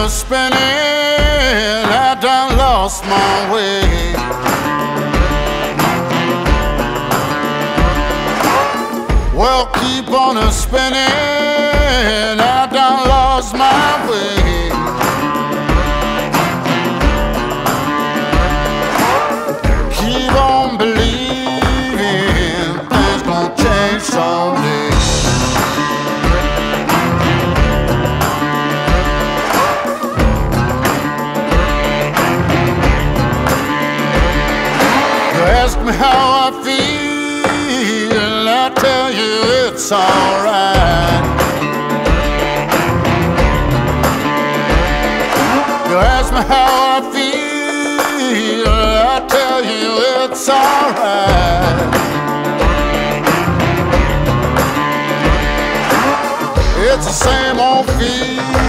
a spinning, I done lost my way. Well, keep on a spinning, I done lost my way. Keep on believing things gonna change someday. Ask me how I feel, and I tell you it's alright. You ask me how I feel, I tell you it's alright. It's the same old feeling